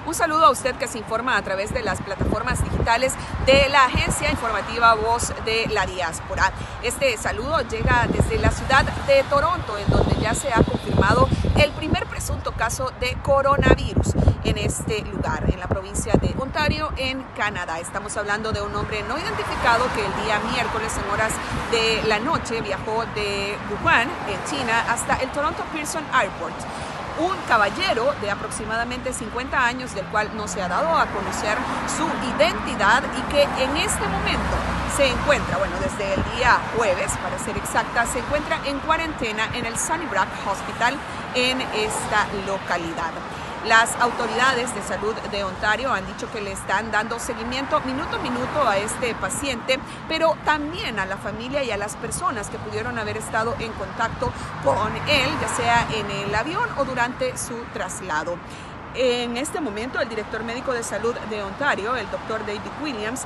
Un saludo a usted que se informa a través de las plataformas digitales de la agencia informativa Voz de la Diáspora. Este saludo llega desde la ciudad de Toronto, en donde ya se ha confirmado el primer presunto caso de coronavirus en este lugar, en la provincia de Ontario, en Canadá. Estamos hablando de un hombre no identificado que el día miércoles en horas de la noche viajó de Wuhan, en China, hasta el Toronto Pearson Airport. Un caballero de aproximadamente 50 años, del cual no se ha dado a conocer su identidad y que en este momento se encuentra, desde el día jueves, para ser exacta, se encuentra en cuarentena en el Sunnybrook Hospital en esta localidad. Las autoridades de salud de Ontario han dicho que le están dando seguimiento minuto a minuto a este paciente, pero también a la familia y a las personas que pudieron haber estado en contacto con él, ya sea en el avión o durante su traslado. En este momento, el director médico de salud de Ontario, el doctor David Williams,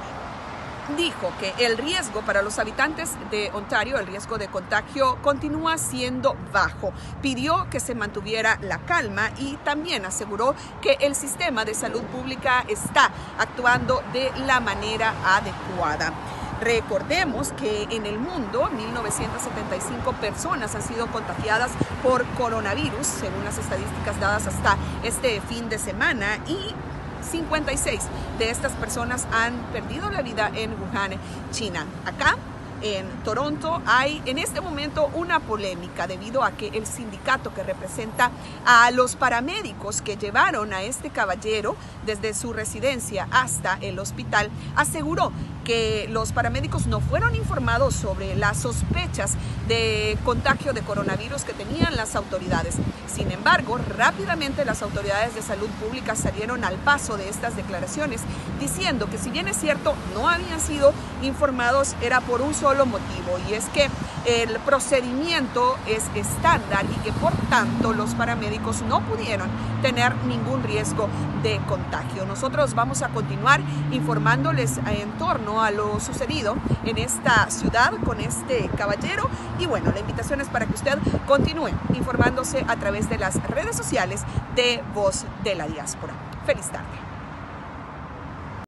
dijo que el riesgo para los habitantes de Ontario, el riesgo de contagio, continúa siendo bajo. Pidió que se mantuviera la calma y también aseguró que el sistema de salud pública está actuando de la manera adecuada. Recordemos que en el mundo 1.975 personas han sido contagiadas por coronavirus, según las estadísticas dadas hasta este fin de semana, y 56 de estas personas han perdido la vida en Wuhan, China. Acá en Toronto hay en este momento una polémica debido a que el sindicato que representa a los paramédicos que llevaron a este caballero desde su residencia hasta el hospital aseguró que los paramédicos no fueron informados sobre las sospechas de contagio de coronavirus que tenían las autoridades. Sin embargo, rápidamente las autoridades de salud pública salieron al paso de estas declaraciones, diciendo que si bien es cierto, no habían sido informados, era por un solo motivo, y es que el procedimiento es estándar y que por tanto los paramédicos no pudieron tener ningún riesgo de contagio. Nosotros vamos a continuar informándoles en torno a lo sucedido en esta ciudad con este caballero, y la invitación es para que usted continúe informándose a través de las redes sociales de Voz de la Diáspora. Feliz tarde.